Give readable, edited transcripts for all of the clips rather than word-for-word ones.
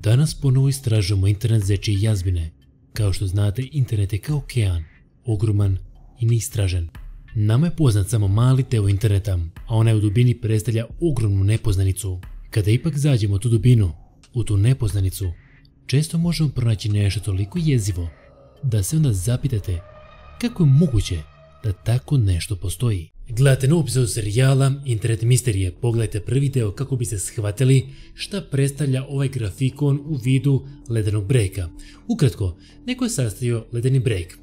Danas ponovo istražujemo internet zečije jazbine. Kao što znate, internet je kao okean, ogroman i neistražen. Nama je poznat samo mali deo interneta, a onaj u dubini predstavlja ogromnu nepoznanicu. Kada ipak zađemo u tu dubinu, u tu nepoznanicu, često možemo pronaći nešto toliko jezivo da se onda zapitate kako je moguće da tako nešto postoji. Gledate novu epizodu serijala Internet misterije. Pogledajte prvi deo kako biste shvatili šta predstavlja ovaj grafikon u vidu ledenog brejka. Ukratko, neko je sastavio ledeni brejk.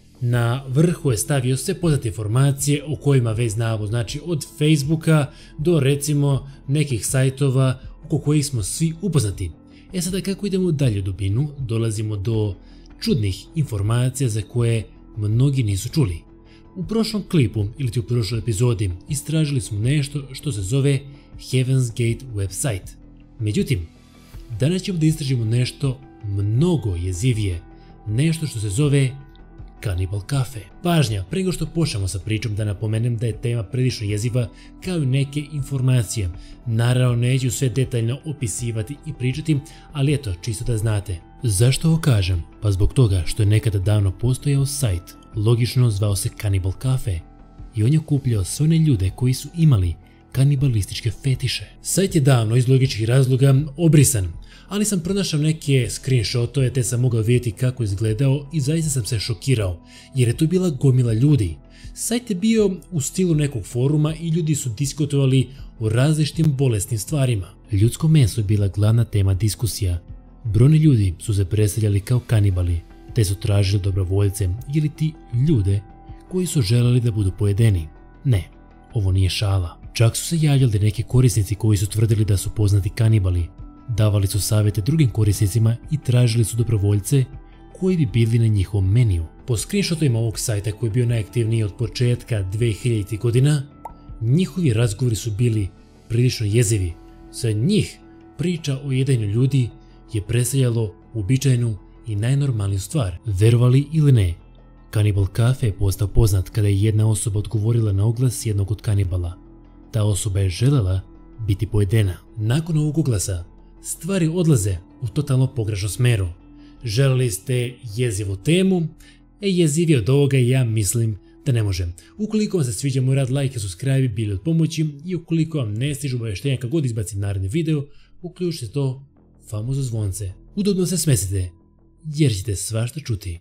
Na vrhu je stavio sve poznate informacije o kojima već znamo, znači od Facebooka do recimo nekih sajtova oko kojih smo svi upoznati. Sada kako idemo dalje u dubinu, dolazimo do čudnih informacija za koje mnogi nisu čuli. U prošlom klipu ili u prošloj epizodi istražili smo nešto što se zove Heaven's Gate website. Međutim, danas ćemo da istražimo nešto mnogo jezivije, nešto što se zove Cannibal Cafe. Pažnja, prije nego što počnemo sa pričom da napomenem da je tema prilično jeziva kao i neke informacije. Naravno neću sve detaljno opisivati i pričati, ali eto, čisto da znate. Zašto ovo kažem? Pa zbog toga što je nekada davno postojao sajt, logično zvao se Cannibal Cafe, i on je okupljao sve one ljude koji su imali kanibalističke fetiše. Sajt je davno iz logičkih razloga obrisan, ali sam pronašao neke screenshotove te sam mogao vidjeti kako je izgledao i zaista sam se šokirao, jer je tu bila gomila ljudi. Sajt je bio u stilu nekog foruma i ljudi su diskutovali o različitim bolesnim stvarima. Ljudsko meso je bila glavna tema diskusija. Brojni ljudi su se predstavljali kao kanibali, te su tražili dobrovoljce ili ti ljude koji su želeli da budu pojedeni. Ne, ovo nije šala. Čak su se javljali neki korisnici koji su tvrdili da su poznati kanibali. Davali su savjete drugim korisnicima i tražili su dobrovoljce koji bi bili na njihovom meniju. Po screenshotovima ovog sajta koji je bio najaktivniji od početka 2000. godina, njihovi razgovori su bili prilično jezivi. Za njih priča o jedenju ljudi je predstavljalo uobičajenu i najnormalniju stvar. Verovali ili ne, Cannibal Cafe je postao poznat kada je jedna osoba odgovorila na oglas jednog od kanibala. Ta osoba je željela biti pojedena. Nakon ovog oglasa, stvari odlaze u totalno pogrešnom smeru. Želeli ste jezivu temu, jezivije od ovoga ja mislim da ne može. Ukoliko vam se sviđa moj rad, like i subscribe bili od pomoći, i ukoliko vam ne stižu obavještenja kad god izbacim naredni video, uključite to famozno zvonce. Udobno se smestite, jer ćete svašta čuti.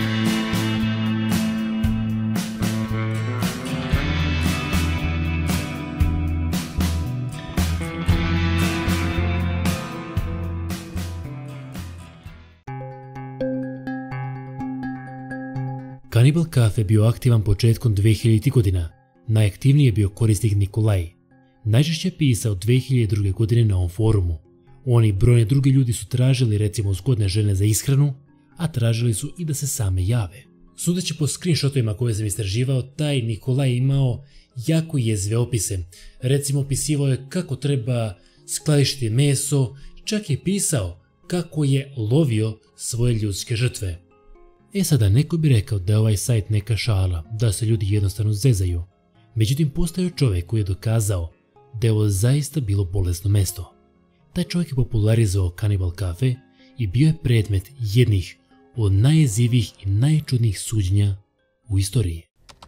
Cannibal Cafe bio aktivan početkom 2000. godina. Najaktivniji je bio korisnik Nikolaj. Najčešće je pisao 2002. godine na ovom forumu. Oni i brojni drugi ljudi su tražili recimo zgodne željne za ishranu, a tražili su i da se same jave. Sudeći po screenshotovima koje sam istraživao, taj Nikolaj je imao jako jezive opise. Recimo opisivao je kako treba skladištiti meso, čak je pisao kako je lovio svoje ljudske žrtve. Sada neko bi rekao da je ovaj sajt neka šala, da se ljudi jednostavno zezaju. Međutim, postojao čovjek koji je dokazao da je ovo zaista bilo bolesno mesto. Taj čovjek je popularizovao Cannibal Cafe i bio je predmet jednih od najjezivijih i najčudnijih suđenja u istoriji.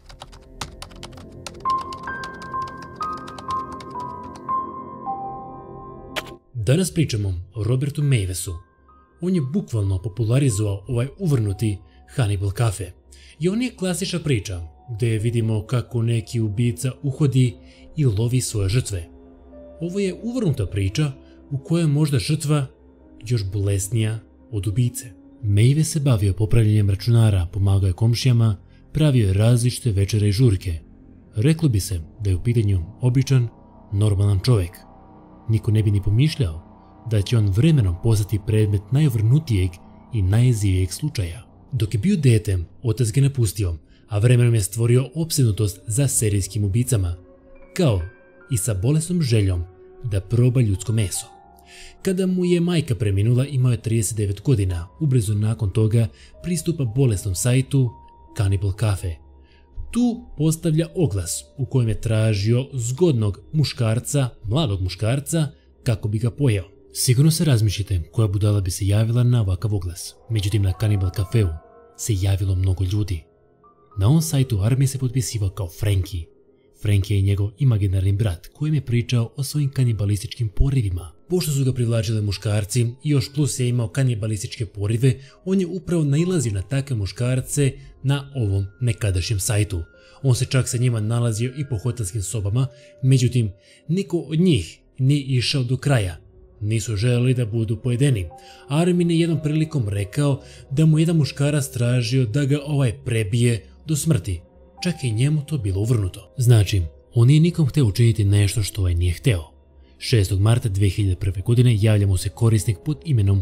Danas pričamo o Robertu Mavesu. On je bukvalno popularizovao ovaj uvrnuti Cannibal Cafe. I on je klasična priča gdje vidimo kako neki ubica uhodi i lovi svoje žrtve. Ovo je uvrnuta priča u kojoj je možda žrtva još bolesnija od ubice. Maeve se bavio popravljanjem računara, pomagao je komšijama, pravio je različite večere i žurke. Reklo bi se da je u pitanju običan, normalan čovjek. Niko ne bi ni pomišljao da će on vremenom postati predmet najuvrnutijeg i najjezivijeg slučaja. Dok je bio dete, otac ga napustio, a vremenom je stvorio opsednutost za serijskim ubicama, kao i sa bolesnom željom da proba ljudsko meso. Kada mu je majka preminula, imao je 39 godina, ubrzo nakon toga pristupa bolesnom sajtu Cannibal Cafe. Tu postavlja oglas u kojem je tražio zgodnog muškarca, mladog muškarca, kako bi ga pojeo. Sigurno se razmišljate koja budala bi se javila na ovakav oglas. Međutim, na Cannibal Cafeu se javilo mnogo ljudi. Na ovom sajtu Armin se potpisivao kao Frankie. Frankie je njegov imaginarni brat kojem je pričao o svojim kanibalističkim porivima. Pošto su ga privlačili muškarci i još plus je imao kanibalističke porive, on je upravo nailazio na takve muškarce na ovom nekadašnjem sajtu. On se čak sa njima nalazio i po hotelskim sobama, međutim, niko od njih nije išao do kraja. Nisu želeli da budu pojedeni. Armin je jednom prilikom rekao da mu jedan muškarac tražio da ga prebije do smrti. Čak i njemu to bilo uvrnuto. Znači, on nije nikom hteo učiniti nešto što nije hteo. 6. marta 2001. godine javlja mu se korisnik pod imenom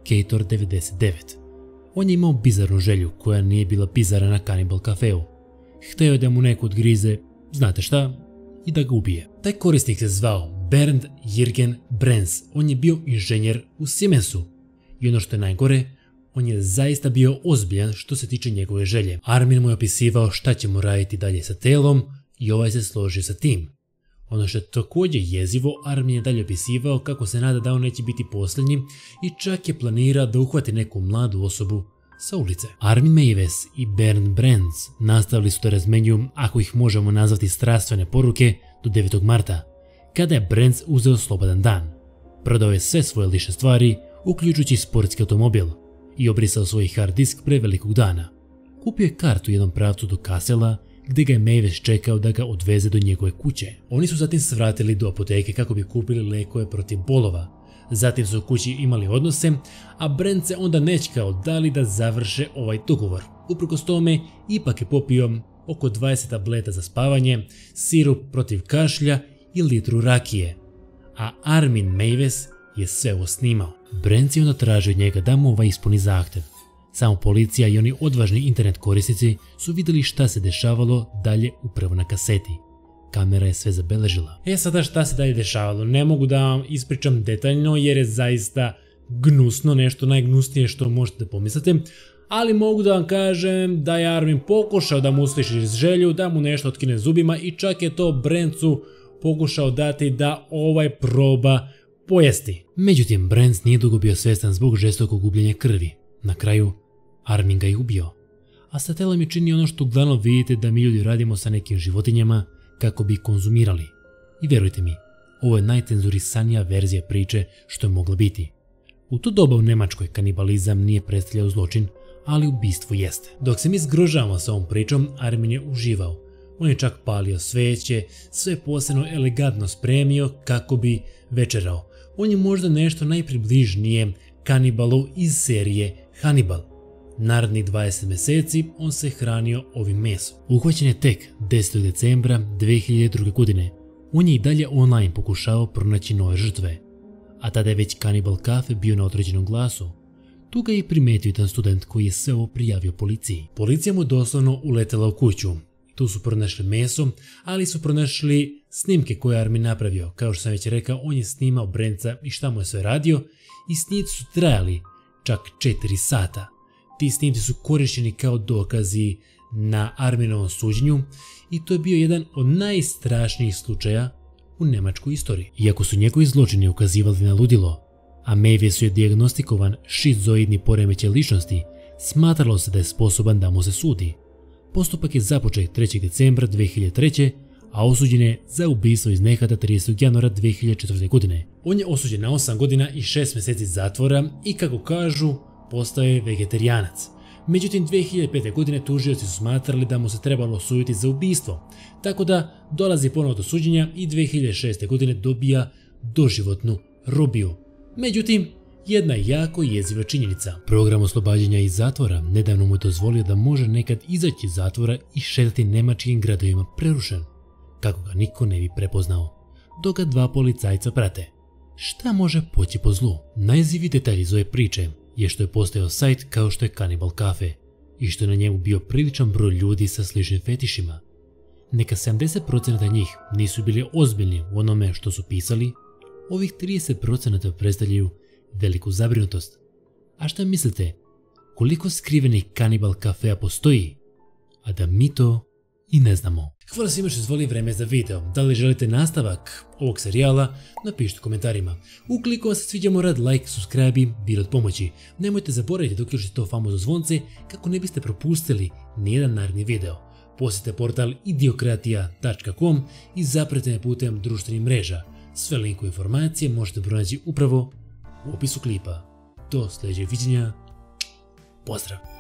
Kator99. On je imao bizarnu želju koja nije bila bizarna na Cannibal Cafeu. Hteo je da mu neko odgrize, znate šta, i da ga ubije. Taj korisnik se zvao Bernd Jürgen Brenz. On je bio inženjer u Siemensu. I ono što je najgore, on je zaista bio ozbiljan što se tiče njegove želje. Armin mu je opisivao šta će mu raditi dalje sa telom i se složio sa tim. Ono što je također jezivo, Armin je dalje opisivao kako se nada da on neće biti posljednji i čak je planirao da uhvati neku mladu osobu sa ulice. Armin Meiwes i Bernd Brenz nastavili su da razmenjuju, ako ih možemo nazvati, strastvene poruke do 9. marta, kada je Brenz uzeo slobodan dan. Prodao je sve svoje lične stvari, uključujući sportski automobil, i obrisao svoj hard disk pre velikog dana. Kupio je kartu u jednom pravcu do Kassela, gdje ga je Meiwes čekao da ga odveze do njegove kuće. Oni su zatim se vratili do apoteke kako bi kupili lekove protiv bolova. Zatim su u kući imali odnose, a Brenz se onda nečkao da li da završe ovaj dogovor. Uprkos tome, ipak je popio oko 20 tableta za spavanje, sirup protiv kašlja i litru rakije. A Armin Meiwes je sve ovo snimao. Brenz je onda tražio od njega da mu ispuni zahtev. Samo policija i oni odvažni internet korisnici su vidjeli šta se dešavalo dalje upravo na kaseti. Kamera je sve zabeležila. Sada šta se dalje dešavalo? Ne mogu da vam ispričam detaljno jer je zaista gnusno, nešto najgnusnije što možete da pomislite. Ali mogu da vam kažem da je Armin pokušao da mu usliši želju, da mu nešto otkine zubima i čak je to Brenzu pokušao dati da proba pojesti. Međutim, Brenz nije dugo bio svjestan zbog žestokog gubljenja krvi. Na kraju, Armin ga je ubio. A sa telom je čini ono što uglavnom vidite da mi ljudi radimo sa nekim životinjama kako bi ih konzumirali. I vjerujte mi, ovo je najcenzurisanija verzija priče što je mogla biti. U to doba u Njemačkoj kanibalizam nije predstavljao zločin, ali ubistvo jeste. Dok se mi zgrožavamo sa ovom pričom, Armin je uživao. On je čak palio sveće, sve posebno elegantno spremio kako bi večerao. On je možda nešto najpribližnije kanibalu iz serije Hannibal. Narednih 20 mjeseci on se hranio ovim mesom. Uhvaćen je tek 10. decembra 2002. godine. On je i dalje online pokušavao pronaći nove žrtve. A tada je već Cannibal Cafe bio na određenom glasu. Tu ga je primetio jedan student koji je sve ovo prijavio policiji. Policija mu doslovno uletela u kuću. Tu su pronašli meso, ali su pronašli snimke koje je Armin napravio. Kao što sam već rekao, on je snimao Brenza i šta mu je sve radio i snimci su trajali čak 4 sata. Ti snimci su korišteni kao dokazi na Arminovom suđenju i to je bio jedan od najstrašnijih slučaja u njemačkoj istoriji. Iako su njegovi zločini ukazivali na ludilo, a Meiwesu je dijagnostikovan šizoidni poremećaj ličnosti, smatralo se da je sposoban da mu se sudi. Postupak je započet 3. decembra 2003. a osuđen je za ubistvo iz nehata 30. januara 2004. godine. On je osuđen na 8 godina i 6 mjeseci zatvora i kako kažu, postao je vegetarijanac. Međutim, 2005. godine tužioci su smatrali da mu se trebalo osuditi za ubistvo, tako da dolazi ponovo do suđenja i 2006. godine dobija doživotnu robiju. Međutim, jedna jako jeziva činjenica. Program oslobađanja iz zatvora nedavno mu je dozvolio da može nekad izaći iz zatvora i šetati njemačkim gradovima prerušen, kako ga niko ne bi prepoznao, dok ga 2 policajca prate. Šta može poći po zlu? Najjeziviji detalj iz ove priče je što je postojao sajt kao što je Cannibal Cafe i što je na njemu bio priličan broj ljudi sa sličnim fetišima. Neka 70% njih nisu bili ozbiljni u onome što su pisali, ovih 30% predstavljaju veliku zabrinutost. A šta mislite, koliko skrivenih Cannibal Cafea postoji, a da mi to i ne znamo? Hvala svima što izvoli vreme za video. Da li želite nastavak ovog serijala? Napišite u komentarima. Ukoliko vam se sviđa, rad like, subscribe bilo od pomoći. Nemojte zaboraviti da uključite to famozno zvonce kako ne biste propustili nijedan naredni video. Posjetite portal idiokratia.com i zapratite me putem društvenih mreža. Sve linkove i informacije možete pronaći upravo u opisu klipa. Do sljedećeg viđenja. Pozdrav!